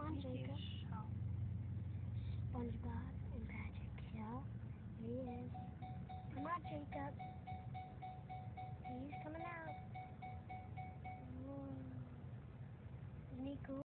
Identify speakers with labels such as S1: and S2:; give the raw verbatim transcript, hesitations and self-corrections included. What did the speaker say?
S1: I'm
S2: Thank you.
S1: Jacob.
S2: Oh.
S1: SpongeBob and Patrick. Yeah, here he is. I'm not Jacob.